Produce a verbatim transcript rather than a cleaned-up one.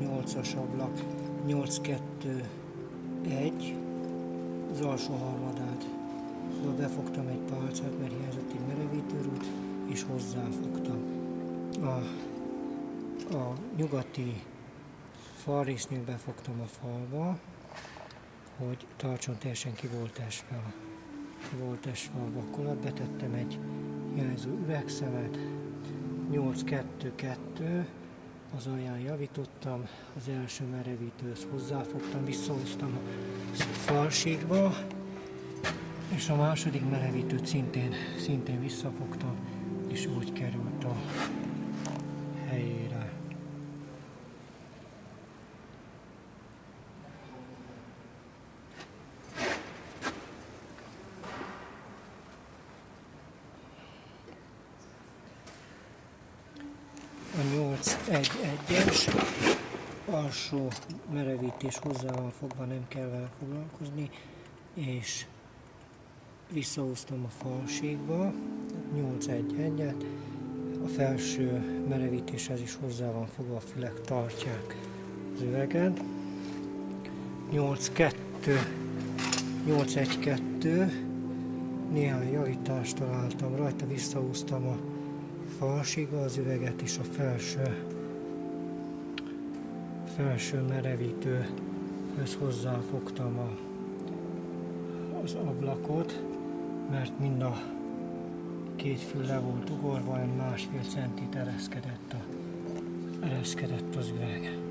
nyolcas ablak, nyolc kettő egy, az alsó harmadát. Befogtam egy pálcát, mert hiányzott egy merevítőrút, és hozzáfogtam. A, a nyugati falrésznél befogtam a falba, hogy tartson, teljesen ki volt esve a, ki volt esve a vakolat. Betettem egy hiányzó üvegszemet, nyolc kettő kettő, az alján javítottam, az első merevítőhöz hozzáfogtam, visszahoztam a falsíkba, és a második merevítőt szintén, szintén visszafogtam, és úgy került a helyére. A nyolc egy egyes alsó merevítés hozzá van fogva, nem kell vele foglalkozni, és visszahoztam a falségba, nyolc egy egyet, a felső merevítéshez is hozzá van fogva, a fülek tartják az üveget. nyolc kettő, nyolc egy kettő, néhány javítást találtam rajta, visszahoztam a falségba az üveget, és a felső, felső merevítőhöz hozzáfogtam a, az ablakot, mert mind a két fül le volt ugorva, olyan másfél centit ereszkedett, a, ereszkedett az üveg.